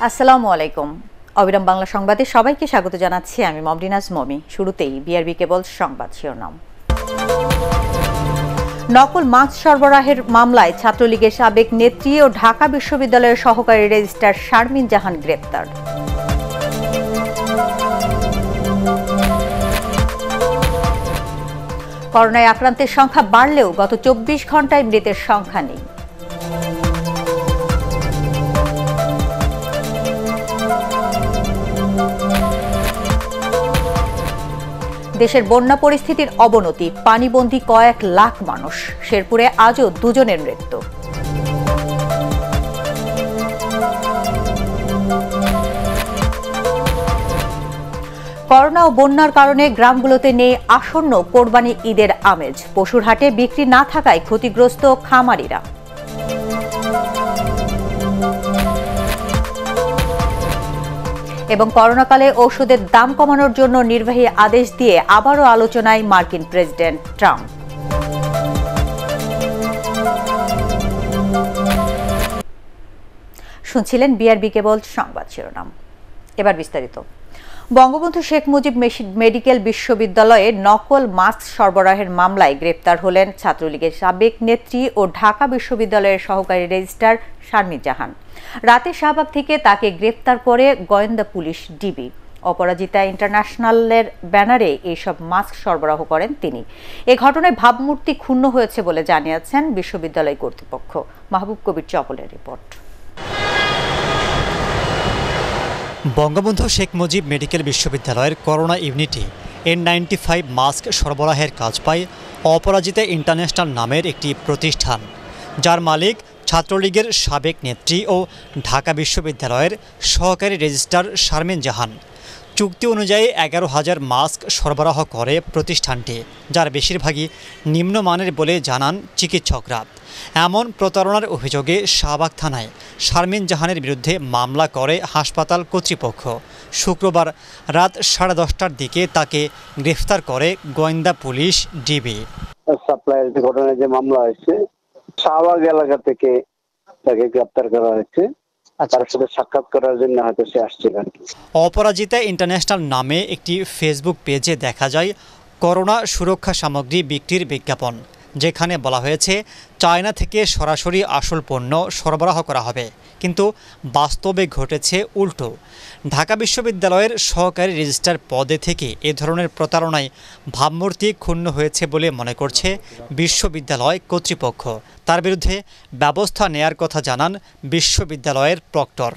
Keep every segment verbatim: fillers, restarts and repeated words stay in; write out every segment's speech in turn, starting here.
আসসালামু আলাইকুম। অবিরাম বাংলা সংবাদে সবাইকে স্বাগত জানাচ্ছি আমি মমরেনাজ মমি। শুরুতেই বিআরবি কেবল সংবাদ শিরোনাম। নকল মাছ সরবরাহের মামলায় ছাত্রলীগের সাবেক নেত্রী ও ঢাকা বিশ্ববিদ্যালয়ের সহকারী রেজিস্ট্রার শারমিন জাহান গ্রেপ্তার। করোনায় আক্রান্তের সংখ্যা বাড়লেও গত চব্বিশ ঘন্টায় মৃতের সংখ্যা নেই। দেশের বন্যা পরিস্থিতির অবনতি, পানিবন্দী কয়েক লাখ মানুষ। শেরপুরে আজও দুজনের মৃত্যু। করোনা ও বন্যার কারণে গ্রামগুলোতে নেই আসন্ন কোরবানি ঈদের আমেজ। পশুর হাটে বিক্রি না থাকায় ক্ষতিগ্রস্ত খামারিরা। এবং করোনাকালে ঔষধের দাম কমানোর জন্য নির্বাহী আদেশ দিয়ে আবারও আলোচনায় মার্কিন প্রেসিডেন্ট ট্রাম্প। শুনছিলেন বিআরবি কেবল সংবাদ শিরোনাম। এবার বিস্তারিত। বঙ্গবন্ধু শেখ মুজিব মেডিকেল বিশ্ববিদ্যালয়ে নকল মাস্ক সরবরাহের মামলায় গ্রেপ্তার হলেন ছাত্রলীগের সাবেক নেত্রী ও ঢাকা বিশ্ববিদ্যালয়ের সহকারী রেজিস্ট্রার শারমিন জাহান। রাতে শাহবাগ থেকে তাকে গ্রেপ্তার করে গোয়েন্দা পুলিশ ডিবি। অপরাজিতা ইন্টারন্যাশনালের ব্যানারে এইসব মাস্ক সরবরাহ করেন তিনি। এ ঘটনায় ভাবমূর্তি ক্ষুণ্ণ হয়েছে বলে জানিয়েছেন বিশ্ববিদ্যালয় কর্তৃপক্ষ। মাহবুব কবির চপলের রিপোর্ট। বঙ্গবন্ধু শেখ মুজিব মেডিকেল বিশ্ববিদ্যালয়ের করোনা ইউনিটে এন নাইনটি ফাইভ মাস্ক সরবরাহের কাজ পায় অপরাজিতা ইন্টারন্যাশনাল নামের একটি প্রতিষ্ঠান, যার মালিক ছাত্রলীগের সাবেক নেত্রী ও ঢাকা বিশ্ববিদ্যালয়ের সহকারী রেজিস্ট্রার শারমিন জাহান। চুক্তি অনুযায়ী এগারো হাজার মাস্ক সরবরাহ করে প্রতিষ্ঠানটি, যার বেশিরভাগই নিম্নমানের বলে জানান চিকিৎসকরা। এমন প্রতারণার অভিযোগে শাহবাগ থানায় শারমিন জাহানের বিরুদ্ধে মামলা করে হাসপাতাল কর্তৃপক্ষ। শুক্রবার রাত সাড়ে দশটার দিকে তাকে গ্রেফতার করে গোয়েন্দা পুলিশ ডিবি। সাপ্লাইয়ের ঘটনায় যে মামলা হয়েছে, শাহবাগ এলাকা থেকে তাকে গ্রেফতার করা হয়েছে। তার সাথে সাক্ষাৎ করার জন্য হয়তো সে আসছিল। অপরাজিতা ইন্টারন্যাশনাল নামে একটি ফেসবুক পেজে দেখা যায় করোনা সুরক্ষা সামগ্রী বিক্রির বিজ্ঞাপন, যেখানে বলা হয়েছে চায়না থেকে সরাসরি আসল পণ্য সরবরাহ করা হবে, কিন্তু বাস্তবে ঘটেছে উল্টো। ঢাকা বিশ্ববিদ্যালয়ের সহকারী রেজিস্ট্রার পদে থেকে এ ধরনের প্রতারণায় ভাবমূর্তি ক্ষুণ্ণ হয়েছে বলে মনে করছে বিশ্ববিদ্যালয় কর্তৃপক্ষ। তার বিরুদ্ধে ব্যবস্থা নেয়ার কথা জানান বিশ্ববিদ্যালয়ের প্রক্টর।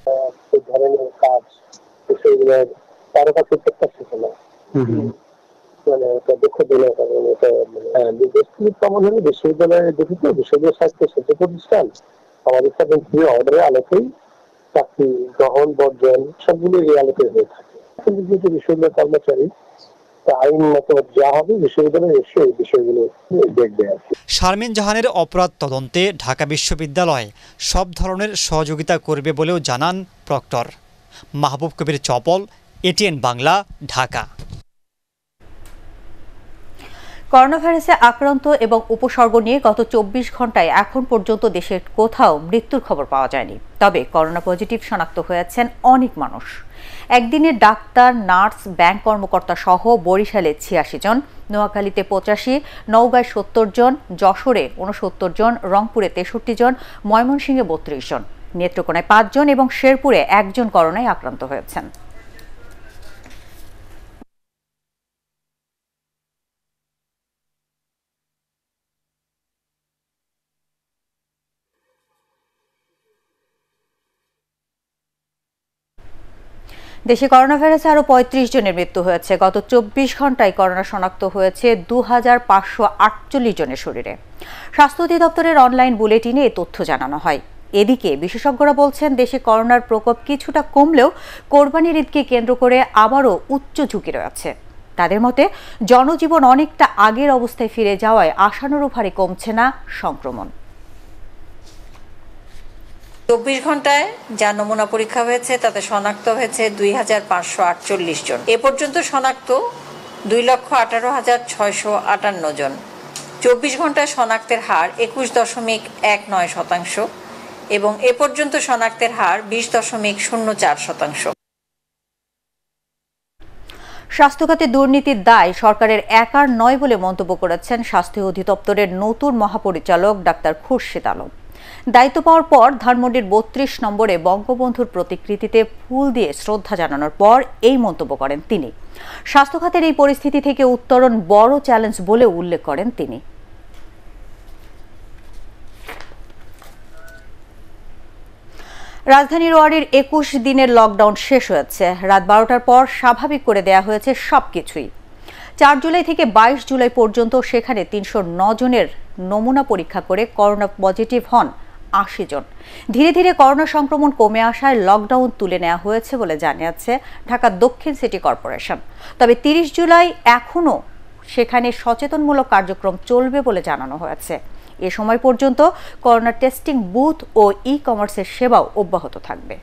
মানে দক্ষ দিনের কারণে এটা মানে বিশ্ববিদ্যালয়ে গঠিত বিশ্ববিদ্যালয় স্বাস্থ্য শিক্ষা প্রতিষ্ঠান আমাদের সাথে অর্ডারের আলোকেই চাকরি গ্রহণ বর্জন সবগুলো এই আলোকে হয়ে থাকে। কিন্তু যেহেতু বিশ্ববিদ্যালয় কর্মচারী, আইন মতো যা হবে বিশ্ববিদ্যালয় এসে এই বিষয়গুলো দেখবে আর কি। শারমিন জাহানের অপরাধ তদন্তে ঢাকা বিশ্ববিদ্যালয় সব ধরনের সহযোগিতা করবে বলেও জানান proctor. Mahbub Kabir Chapal, ATN Bangla, Dhaka. Corona ভাইরাসে আক্রান্ত এবং উপসর্গ নিয়ে গত চব্বিশ ঘন্টায় এখন পর্যন্ত দেশের কোথাও মৃত্যুর খবর পাওয়া যায়নি। তবে করোনা পজিটিভ শনাক্ত হয়েছেন অনেক মানুষ। একদিনে ডাক্তার, নার্স, ব্যাংক কর্মকর্তা সহ বরিশালে ছিয়াশি জন, নোয়াখালীতে পঁচাশি, নওগাঁয় সত্তর জন, যশোরে উনসত্তর জন, রংপুরে তেষট্টি জন, ময়মনসিংহে বত্রিশ জন, নেত্রকোনায় পাঁচ জন এবং শেরপুরে একজন করোনায় আক্রান্ত হয়েছেন। দেশে করোনা ভাইরাসে আরও পঁয়ত্রিশ জনের মৃত্যু হয়েছে। গত চব্বিশ ঘন্টায় করোনা শনাক্ত হয়েছে দু হাজার পাঁচশো আটচল্লিশ জনের শরীরে। স্বাস্থ্য অধিদপ্তরের অনলাইন বুলেটিনে এই তথ্য জানানো হয়। এদিকে বিশেষজ্ঞরা বলছেন, দেশে করোনার প্রকোপ কিছুটা কমলেও কোরবানির ঈদকে কেন্দ্র করে আবারও উচ্চ ঝুঁকি রয়েছে। তাদের মতে জনজীবন অনেকটা আগের অবস্থায় ফিরে যাওয়ায় আশানুরূপ হারে কমছে না সংক্রমণ। চব্বিশ ঘন্টায় যা নমুনা পরীক্ষা হয়েছে তাতে শনাক্ত হয়েছে দুই হাজার পাঁচশো আটচল্লিশ জন। এ পর্যন্ত শনাক্ত দুই লক্ষ আঠারো হাজার ছয়শো আটান্ন জন। চব্বিশ ঘন্টায় শনাক্তের হার একুশ দশমিক এক নয় শতাংশ। এবং এ পর্যন্ত শনাক্তের হার বিশ দশমিক শূন্য চার শতাংশ। স্বাস্থ্যখাতে দুর্নীতির দায় সরকারের একার নয় বলে মন্তব্য করেছেন স্বাস্থ্য অধিদপ্তরের নতুন মহাপরিচালক ডাক্তার খুরশিদ আলম। দায়িত্ব পাওয়ার পর ধানমন্ডির বত্রিশ নম্বরে বঙ্গবন্ধুর প্রতিকৃতিতে ফুল দিয়ে শ্রদ্ধা জানানোর পর এই মন্তব্য করেন তিনি। স্বাস্থ্যখাতের এই পরিস্থিতি থেকে উত্তরণ বড় চ্যালেঞ্জ বলে উল্লেখ করেন তিনি। রাজধানীর ওয়ারির একুশ দিনের লকডাউন শেষ হয়েছে। রাত বারোটার পর স্বাভাবিক করে দেয়া হয়েছে সবকিছুই। চার জুলাই থেকে বাইশ জুলাই পর্যন্ত সেখানে তিনশো নয় জনের নমুনা পরীক্ষা করে করোনা পজিটিভ হন আশি জন। ধীরে ধীরে করোনা সংক্রমণ কমে আসায় লকডাউন তুলে নেওয়া হয়েছে বলে জানিয়েছে ঢাকা দক্ষিণ সিটি কর্পোরেশন। তবে তিরিশ জুলাই এখনও সেখানে সচেতনমূলক কার্যক্রম চলবে বলে জানানো হয়েছে। এ সময় পর্যন্ত করোনা টেস্টিং বুথ ও ই কমার্সের সেবাও অব্যাহত থাকবে।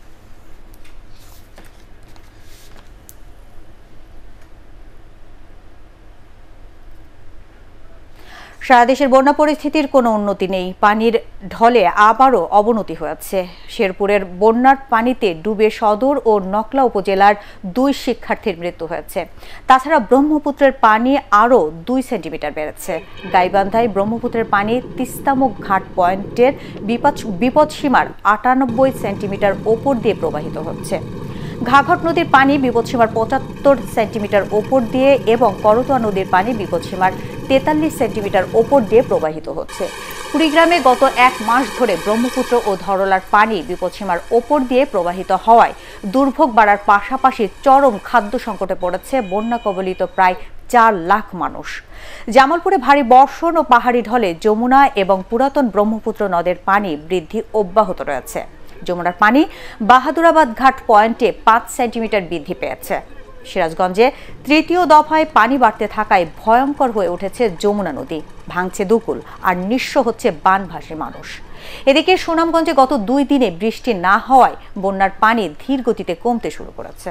সারা দেশের বন্যা পরিস্থিতির কোনো উন্নতি নেই। পানির ঢলে আবারও অবনতি হয়েছে। শেরপুরের বন্যার পানিতে ডুবে সদর ও নকলা উপজেলার দুই শিক্ষার্থীর মৃত্যু হয়েছে। তাছাড়া ব্রহ্মপুত্রের পানি আরও দুই সেন্টিমিটার বেড়েছে। গাইবান্ধায় ব্রহ্মপুত্রের পানি তিস্তামুখ ঘাট পয়েন্টের বিপদ বিপদসীমার আটানব্বই সেন্টিমিটার ওপর দিয়ে প্রবাহিত হচ্ছে। ঘাঘট নদীর পানি বিপদসীমার পঁচাত্তর সেন্টিমিটার ওপর দিয়ে এবং করতোয়া নদীর পানি বিপদসীমার তেতাল্লিশ সেন্টিমিটার ওপর দিয়ে প্রবাহিত হচ্ছে। কুড়িগ্রামে গত এক মাস ধরে ব্রহ্মপুত্র ও ধরলার পানি বিপদসীমার ওপর দিয়ে প্রবাহিত হওয়ায় দুর্ভোগ বাড়ার পাশাপাশি চরম খাদ্য সংকটে পড়েছে বন্যা কবলিত প্রায় চার লাখ মানুষ। জামালপুরে ভারী বর্ষণ ও পাহাড়ি ঢলে যমুনা এবং পুরাতন ব্রহ্মপুত্র নদের পানি বৃদ্ধি অব্যাহত রয়েছে। যমুনার পানি বাহাদুরাবাদ ঘাট পয়েন্টে পাঁচ সেন্টিমিটার বৃদ্ধি পেয়েছে। সিরাজগঞ্জে তৃতীয় দফায় পানি বাড়তে থাকায় ভয়ঙ্কর হয়ে উঠেছে যমুনা নদী। ভাঙছে দুকুল আর নিঃস্ব হচ্ছে বানভাসী মানুষ। এদিকে সুনামগঞ্জে গত দুই দিনে বৃষ্টি না হওয়ায় বন্যার পানি ধীর গতিতে কমতে শুরু করেছে।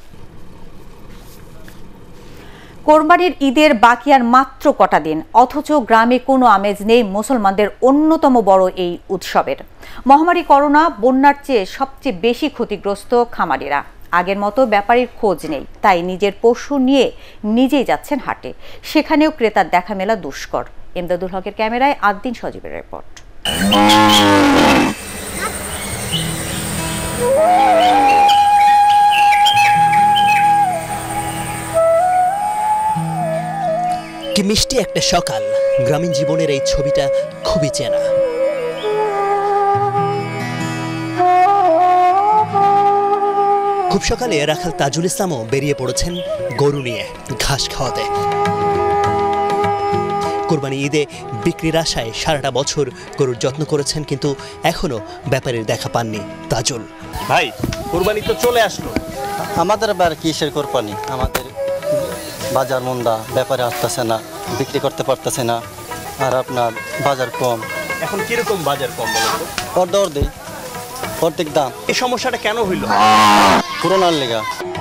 কোরবানির ঈদের বাকি আর মাত্র কটা দিন, অথচ গ্রামে কোনো আমেজ নেই মুসলমানদের অন্যতম বড় এই উৎসবের। মহামারী করোনা বন্যার চেয়ে সবচেয়ে বেশি ক্ষতিগ্রস্ত খামারিরা। আগের মতো ব্যাপারীর খোঁজ নেই, তাই নিজের পশু নিয়ে নিজেই যাচ্ছেন হাটে। সেখানেও ক্রেতার দেখা মেলা দুষ্কর। এমদাদুল হকের ক্যামেরায় আদ্দিন সজীবের রিপোর্ট। কি মিষ্টি একটা সকাল। গ্রামীণ জীবনের এই ছবিটা খুবই চেনা। খুব সকালে রাখাল তাজুল ইসলামও বেরিয়ে পড়েছেন গরু নিয়ে ঘাস খাওয়াতে। কোরবানি ঈদে বিক্রির আশায় সারাটা বছর গরুর যত্ন করেছেন, কিন্তু এখনো ব্যাপারীর দেখা পাননি তাজুল ভাই। কোরবানি তো চলে আসলো, আমাদের আবার কিসের কোরবানি? আমাদের বাজার মন্দা, ব্যাপারে আসতেছে না, বিক্রি করতে পারতেছে না, আর আপনার বাজার কম। এখন কিরকম বাজার কম বলুন তো? অর্ধ অর্ধেক অর্ধেক দাম। এই সমস্যাটা কেন হইল? করোনার লেগা।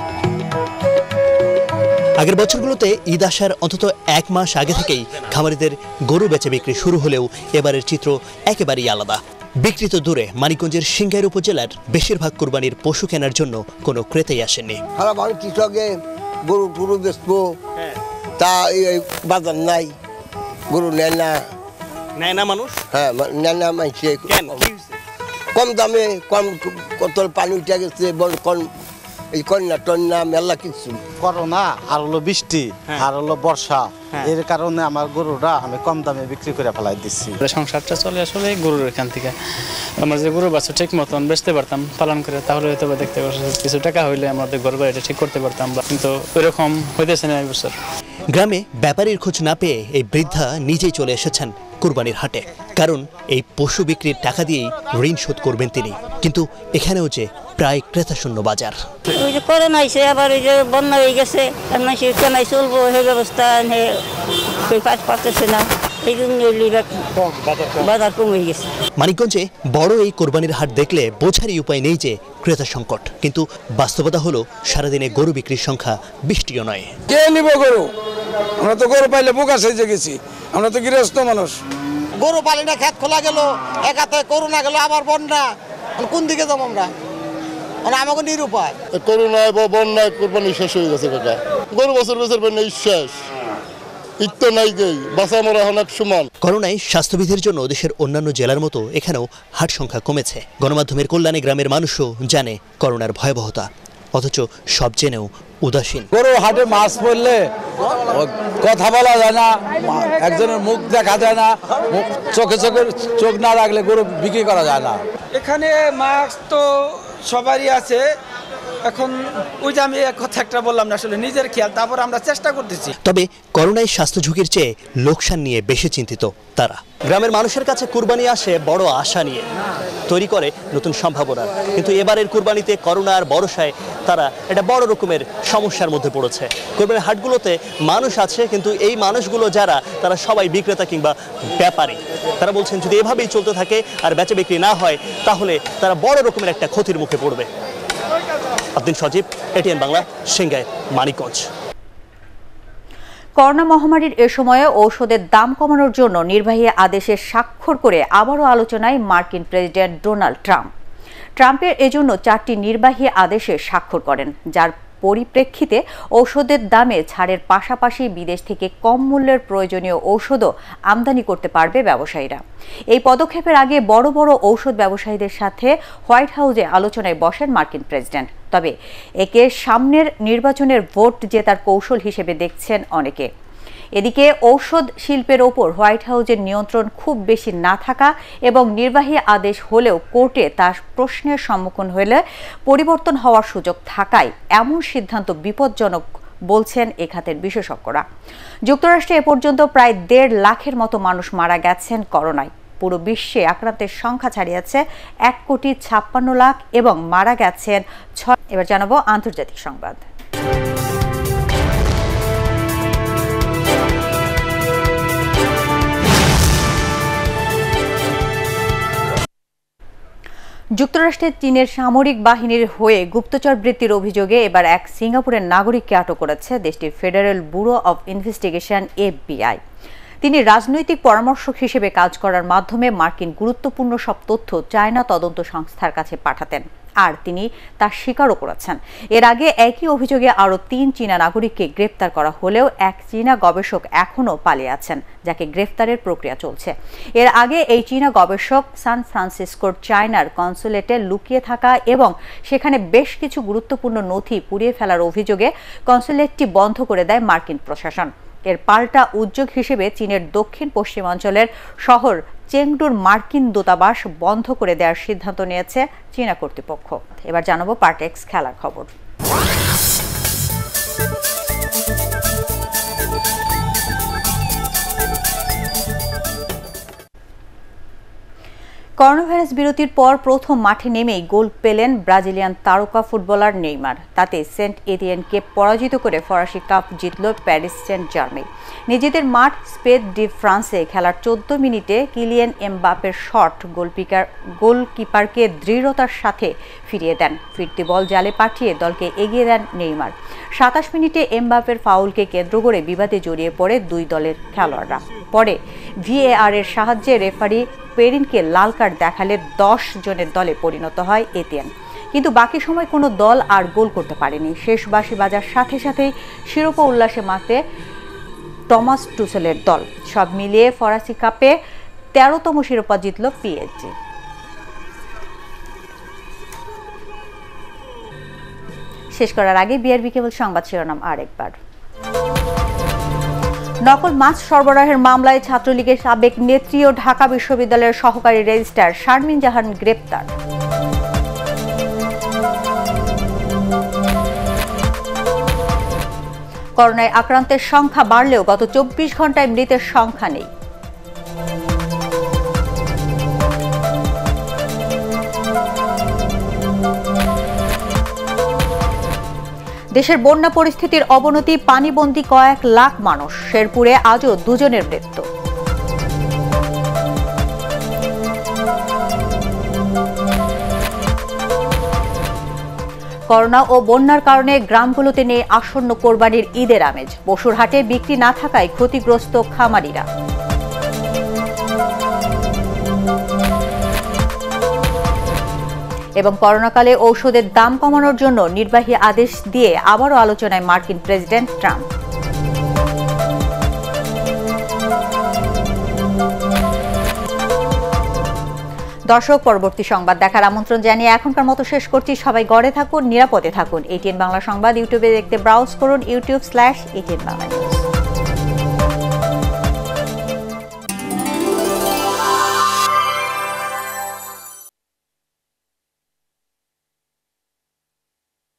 আগের বছরগুলোতে ঈদ আসার অন্তত এক মাস আগে থেকেই খামারিদের গরু বেচে বিক্রি শুরু হলেও এবারের চিত্র একেবারেই আলাদা। বিক্রি তো দূরে, মানিকগঞ্জের সিংগাইর উপজেলার বেশিরভাগ কোরবানির পশু কেনার জন্য কোনো ক্রেতাই আসেননি। কৃষকে গরু গরু বেচবো, তা বাজার নাই, গরু নেয় না। নেয় না মানুষ? হ্যাঁ, নেয় না মাইছে। কম দামে, কম কত পানি উঠে গেছে, কম এই কন্যা টন্যা মেলা কিছু। করোনা আর হলো বৃষ্টি আর হলো বর্ষা, এর কারণে আমার গরুটা আমি কম দামে বিক্রি করে ফেলাই দিচ্ছি। সংসারটা চলে আসলে গরুর এখান থেকে। আমরা যে গরু বাচ্চা ঠিক মতন বেচতে পারতাম পালন করে, তাহলে হয়তো দেখতে কিছু টাকা হইলে আমাদের ঘর বাড়িটা ঠিক করতে পারতাম, কিন্তু ওইরকম হইতেছে না এই বছর। গ্রামে ব্যাপারীর খোঁজ না পেয়ে এই বৃদ্ধা নিজেই চলে এসেছেন কোরবানির হাটে, কারণ এই পশু বিক্রির টাকা দিয়েই ঋণ শোধ করবেন তিনি। কিন্তু এখানেও যে প্রায় ক্রেতা শূন্য বাজার। ওই যে করোনা আইছে, আবার ওই যে বন্যা হয়ে গেছে, আর মানুষ কেনাই চলবো সেই ব্যবস্থা পারতেছে না, এই জন্য বাজার কম হয়ে গেছে। মানিকগঞ্জে বড় এই কোরবানির হাট দেখলে বোঝারই উপায় নেই যে ক্রেতা সংকট, কিন্তু বাস্তবতা হলো সারাদিনে গরু বিক্রির সংখ্যা বৃষ্টিও নয়। কে নিব গরু? আমরা তো গরু পাইলে বোকা সেজে গেছি, আমরা তো গৃহস্থ মানুষ, গরু পালি না, খেত খোলা গেল, একাতে করোনা গেল, আবার বন্যা, কোন দিকে যাবো আমরা? মানে আমাকে নিরুপায়। করোনায় বা বন্যায় কোরবানি শেষ হয়ে গেছে কাকা, গরু বছর বছর শেষ, ইত্য নাই গই বাঁচা মরা অনেক সমান। করোনায় স্বাস্থ্যবিধির জন্য দেশের অন্যান্য জেলার মতো এখানেও হাট সংখ্যা কমেছে। গণমাধ্যমের কল্যাণে গ্রামের মানুষও জানে করোনার ভয়াবহতা, অথচ সব জেনেও উদাসীন। গরু হাটে মাছ পড়লে কথা বলা যায় না, একজনের মুখ দেখা যায় না, চোখে চোখে চোখ না রাখলে গরু বিক্রি করা যায় না। এখানে মাস্ক তো সবারই আছে, এখন ওই যে আমি কথা একটা বললাম না, আসলে নিজের খেয়াল, তারপর আমরা চেষ্টা করতেছি। তবে করোনায় স্বাস্থ্য ঝুঁকির চেয়ে লোকসান নিয়ে বেশি চিন্তিত তারা। গ্রামের মানুষের কাছে কুরবানি আসে বড় আশা নিয়ে, তৈরি করে নতুন সম্ভাবনা, কিন্তু এবারের কুরবানিতে করোনার বর্ষায় তারা একটা বড় রকমের সমস্যার মধ্যে পড়েছে। কুরবানির হাটগুলোতে মানুষ আছে, কিন্তু এই মানুষগুলো যারা, তারা সবাই বিক্রেতা কিংবা ব্যাপারী। তারা বলছেন যদি এভাবেই চলতে থাকে আর বেচা বিক্রি না হয়, তাহলে তারা বড় রকমের একটা ক্ষতির মুখে পড়বে। আব্দুল সজীব, এটিএন বাংলা, সিংগাইর, মানিকগঞ্জ। করোনা মহামারীর এ সময়ে ঔষধের দাম কমানোর জন্য নির্বাহী আদেশে স্বাক্ষর করে আবারও আলোচনায় মার্কিন প্রেসিডেন্ট ডোনাল্ড ট্রাম্প। ট্রাম্পের এজন্য চারটি নির্বাহী আদেশে স্বাক্ষর করেন, যার পরিপ্রেক্ষিতে ঔষধের দামে ছাড়ের পাশাপাশি বিদেশ থেকে কম মূল্যের প্রয়োজনীয় ঔষধও আমদানি করতে পারবে ব্যবসায়ীরা। এই পদক্ষেপের আগে বড় বড় ঔষধ ব্যবসায়ীদের সাথে হোয়াইট হাউসে আলোচনায় বসেন মার্কিন প্রেসিডেন্ট। তবে একে সামনের নির্বাচনের ভোট জেতার কৌশল হিসেবে দেখছেন অনেকে। এদিকে ঔষধ শিল্পের ওপর হোয়াইট হাউসের নিয়ন্ত্রণ খুব বেশি না থাকা এবং নির্বাহী আদেশ হলেও কোর্টে তার প্রশ্নের সম্মুখীন হলে পরিবর্তন হওয়ার সুযোগ থাকায় এমন সিদ্ধান্ত বিপজ্জনক বলছেন এ খাতের বিশেষজ্ঞরা। যুক্তরাষ্ট্রে এ পর্যন্ত প্রায় দেড় লাখের মতো মানুষ মারা গেছেন করোনায়। পুরো বিশ্বে আক্রান্তের সংখ্যা ছাড়িয়েছে এক কোটি ছাপ্পান্ন লাখ এবং মারা গেছেন ছয়। এবার জানাবো আন্তর্জাতিক সংবাদ। যুক্তরাষ্ট্রের চীনের সামরিক বাহিনীর হয়ে গুপ্তচর বৃত্তির অভিযোগে এবার এক সিঙ্গাপুরের নাগরিককে আটক করেছে দেশটির federal bureau of investigation FBI. তিনি রাজনৈতিক পরামর্শক হিসেবে কাজ করার মাধ্যমে মার্কিন গুরুত্বপূর্ণ সব তথ্য চায়না তদন্ত সংস্থার কাছে পাঠাতেন, আর তিনি তা স্বীকারও করেছেন। এর আগে একই অভিযোগে আরও তিন চীনা নাগরিককে গ্রেপ্তার করা হলেও এক চীনা গবেষক এখনও পালিয়ে আছেন, যাকে গ্রেফতারের প্রক্রিয়া চলছে। এর আগে এই চীনা গবেষক সান ফ্রান্সিসকোর চায়নার কনসুলেটে লুকিয়ে থাকা এবং সেখানে বেশ কিছু গুরুত্বপূর্ণ নথি পুড়িয়ে ফেলার অভিযোগে কনসুলেটটি বন্ধ করে দেয় মার্কিন প্রশাসন। এর পাল্টা উদ্যোগ হিসেবে চীনের দক্ষিণ পশ্চিমাঞ্চলের শহর চেংডুর মার্কিন দূতাবাস বন্ধ করে দেওয়ার সিদ্ধান্ত নিয়েছে চীনা কর্তৃপক্ষ। এবার জানাবো পার্টেক্স খেলার খবর। করোনাভাইরাস বিরতির পর প্রথম মাঠে নেমেই গোল পেলেন ব্রাজিলিয়ান তারকা ফুটবলার নেইমার। তাতে সেন্ট এটিয়েনকে পরাজিত করে ফরাসি কাপ জিতল প্যারিস সেন্ট জার্মেই। নিজেদের মাঠ স্পেদ ডি ফ্রান্সে খেলার চোদ্দ মিনিটে কিলিয়ান এমবাপের শট গোলকিপার গোলকিপারকে দৃঢ়তার সাথে ফিরিয়ে দেন। ফিরতি বল জালে পাঠিয়ে দলকে এগিয়ে দেন নেইমার। সাতাশ মিনিটে এমবাপের ফাউলকে কেন্দ্র করে বিবাদে জড়িয়ে পড়ে দুই দলের খেলোয়াড়রা। পরে ভিএআর এর সাহায্যে রেফারি পেরিনকে লাল কার্ড দেখালে দশ জনের দলে পরিণত হয় এটিএন, কিন্তু বাকি সময় কোনো দল আর গোল করতে পারেনি। শেষ বাঁশি বাজার সাথে সাথেই শিরোপা উল্লাসে মাতে টমাস টুসেলের দল। সব মিলিয়ে ফরাসি কাপে তেরোতম শিরোপা জিতল পিএসজি। শেষ করার আগে বিআরবি কেবল সংবাদ শিরোনাম আরেকবার। নকল মাছ সরবরাহের মামলায় ছাত্রলীগের সাবেক নেত্রী ও ঢাকা বিশ্ববিদ্যালয়ের সহকারী রেজিস্ট্রার শারমিন জাহান গ্রেপ্তার। করোনায় আক্রান্তের সংখ্যা বাড়লেও গত চব্বিশ ঘন্টায় মৃতের সংখ্যা নেই। দেশের বন্যা পরিস্থিতির অবনতি, পানিবন্দী কয়েক লাখ মানুষ। শেরপুরে আজও দুজনের মৃত্যু। করোনা ও বন্যার কারণে গ্রামগুলোতে নেই আসন্ন কোরবানির ঈদের আমেজ। পশুর হাটে বিক্রি না থাকায় ক্ষতিগ্রস্ত খামারিরা। এবং করোনাকালে ঔষধের দাম কমানোর জন্য নির্বাহী আদেশ দিয়ে আবারও আলোচনায় মার্কিন প্রেসিডেন্ট ট্রাম্প। দর্শক, পরবর্তী সংবাদ দেখার আমন্ত্রণ জানিয়ে এখনকার মতো শেষ করছি। সবাই ঘরে থাকুন, নিরাপদে থাকুন। এটিএন বাংলা সংবাদ ইউটিউবে দেখতে ব্রাউজ করুন YouTube slash ATN Bangla news.